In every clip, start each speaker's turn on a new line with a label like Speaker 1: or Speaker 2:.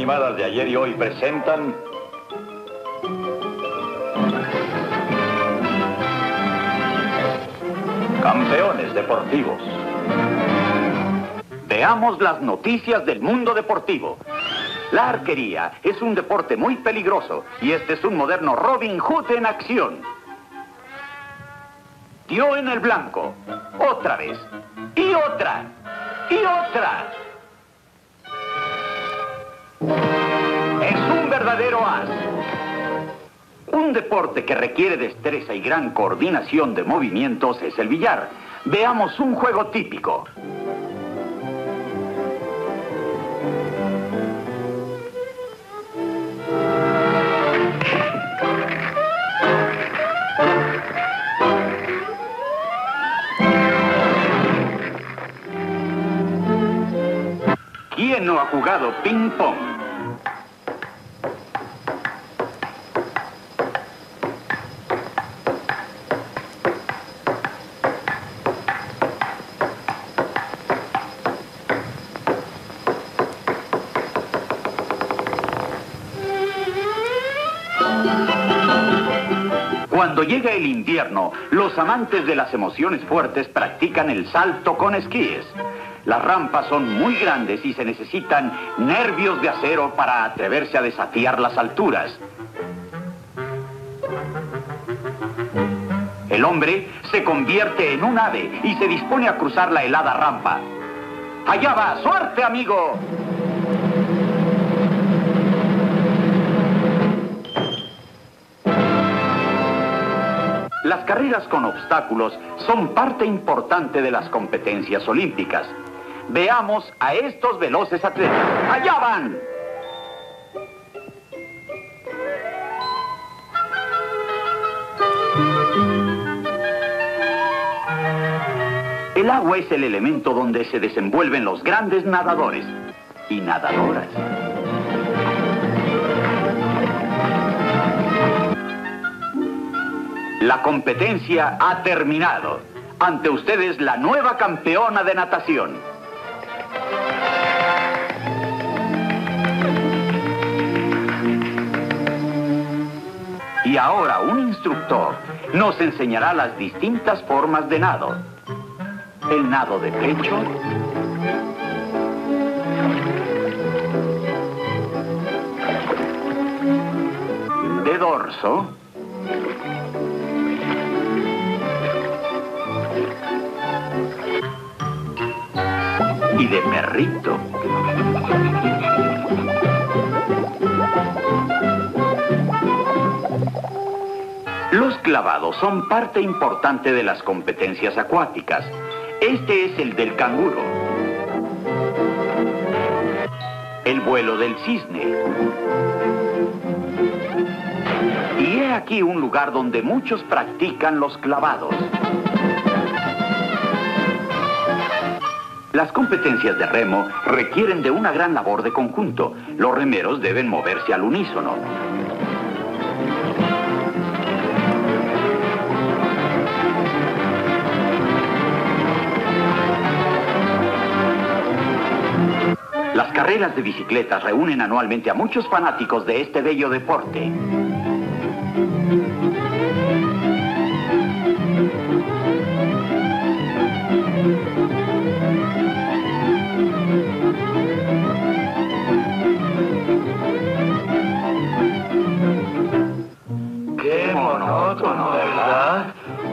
Speaker 1: animadas de ayer y hoy presentan... Campeones deportivos. Veamos las noticias del mundo deportivo. La arquería es un deporte muy peligroso y este es un moderno Robin Hood en acción. Dio en el blanco. Otra vez. Y otra. Y otra. Es un verdadero as. Un deporte que requiere destreza y gran coordinación de movimientos es el billar. Veamos un juego típico. ¿Quién no ha jugado ping-pong? Cuando llega el invierno, los amantes de las emociones fuertes practican el salto con esquíes. Las rampas son muy grandes y se necesitan nervios de acero para atreverse a desafiar las alturas. El hombre se convierte en un ave y se dispone a cruzar la helada rampa. ¡Allá va! ¡Suerte, amigo! Las carreras con obstáculos son parte importante de las competencias olímpicas. Veamos a estos veloces atletas. ¡Allá van! El agua es el elemento donde se desenvuelven los grandes nadadores y nadadoras. La competencia ha terminado. Ante ustedes la nueva campeona de natación. Y ahora un instructor nos enseñará las distintas formas de nado. El nado de pecho, de dorso, y de perrito. Los clavados son parte importante de las competencias acuáticas. Este es el del canguro. El vuelo del cisne. Y he aquí un lugar donde muchos practican los clavados. Las competencias de remo requieren de una gran labor de conjunto. Los remeros deben moverse al unísono. Las carreras de bicicletas reúnen anualmente a muchos fanáticos de este bello deporte. ¡Qué monótono, ¿verdad?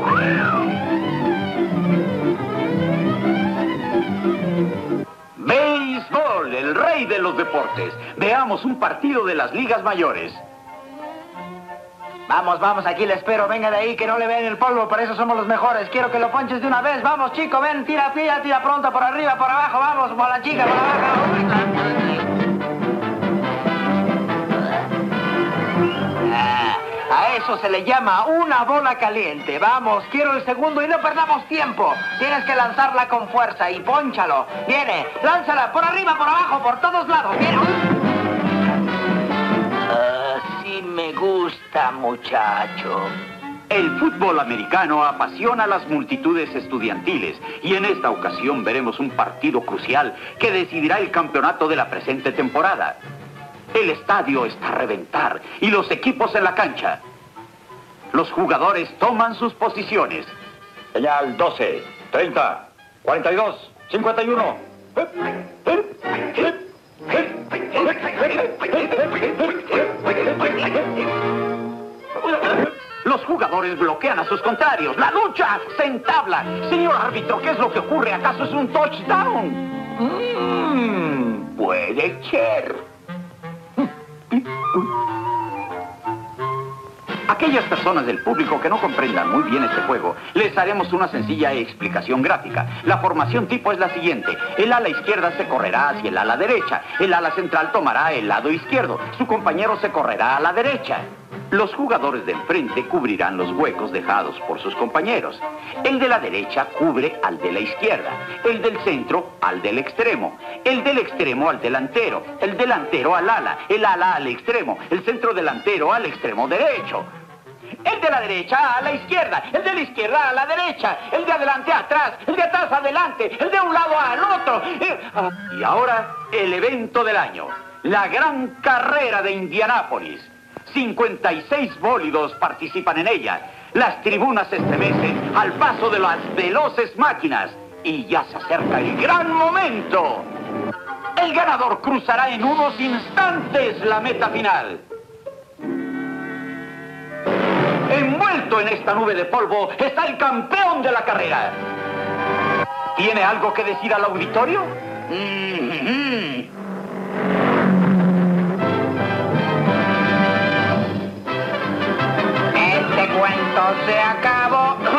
Speaker 1: Béisbol, el rey de los deportes. Veamos un partido de las ligas mayores.
Speaker 2: Vamos, vamos, aquí le espero. Venga de ahí, que no le vean el polvo. Por eso somos los mejores. Quiero que lo ponches de una vez. Vamos, chico, ven, tira, tira, tira pronto. Por arriba, por abajo, vamos. Por la chica, por abajo. A eso se le llama una bola caliente. Vamos, quiero el segundo y no perdamos tiempo. Tienes que lanzarla con fuerza y pónchalo. Viene, lánzala por arriba, por abajo, por todos lados. Viene. Sí me gusta, muchacho.
Speaker 1: El fútbol americano apasiona a las multitudes estudiantiles y en esta ocasión veremos un partido crucial que decidirá el campeonato de la presente temporada. El estadio está a reventar y los equipos en la cancha. Los jugadores toman sus posiciones.
Speaker 3: Señal 12, 30, 42, 51.
Speaker 1: Los jugadores bloquean a sus contrarios. ¡La lucha se entabla! Señor árbitro, ¿qué es lo que ocurre? ¿Acaso es un touchdown?
Speaker 3: Puede ser.
Speaker 1: Aquellas personas del público que no comprendan muy bien este juego, les haremos una sencilla explicación gráfica. La formación tipo es la siguiente. El ala izquierda se correrá hacia el ala derecha. El ala central tomará el lado izquierdo. Su compañero se correrá a la derecha. Los jugadores de enfrente cubrirán los huecos dejados por sus compañeros. El de la derecha cubre al de la izquierda. El del centro al del extremo. El del extremo al delantero. El delantero al ala. El ala al extremo. El centro delantero al extremo derecho. El de la derecha a la izquierda, el de la izquierda a la derecha, el de adelante a atrás, el de atrás adelante, el de un lado al otro. Y ahora, el evento del año, la gran carrera de Indianápolis. 56 bólidos participan en ella. Las tribunas se estremecen al paso de las veloces máquinas. Y ya se acerca el gran momento. El ganador cruzará en unos instantes la meta final. Envuelto en esta nube de polvo está el campeón de la carrera. ¿Tiene algo que decir al auditorio?
Speaker 2: Este cuento se acabó.